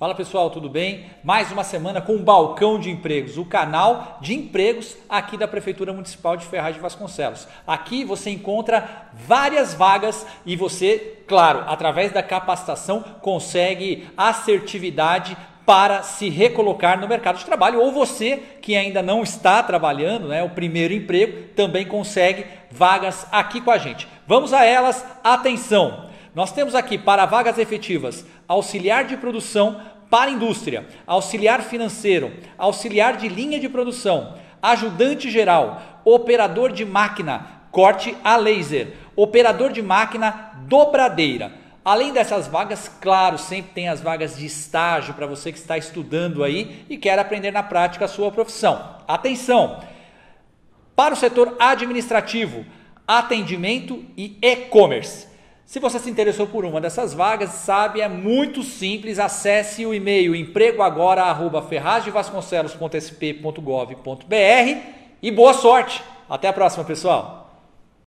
Fala pessoal, tudo bem? Mais uma semana com o Balcão de Empregos, o canal de empregos aqui da Prefeitura Municipal de Ferraz de Vasconcelos. Aqui você encontra várias vagas e você, claro, através da capacitação consegue assertividade para se recolocar no mercado de trabalho, ou você que ainda não está trabalhando, o primeiro emprego, também consegue vagas aqui com a gente. Vamos a elas, atenção! Nós temos aqui para vagas efetivas, auxiliar de produção para indústria, auxiliar financeiro, auxiliar de linha de produção, ajudante geral, operador de máquina, corte a laser, operador de máquina dobradeira. Além dessas vagas, claro, sempre tem as vagas de estágio para você que está estudando aí e quer aprender na prática a sua profissão. Atenção! Para o setor administrativo, atendimento e e-commerce. Se você se interessou por uma dessas vagas, sabe, é muito simples, acesse o e-mail empregoagora@ferrazdevasconcelos.sp.gov.br e boa sorte! Até a próxima, pessoal!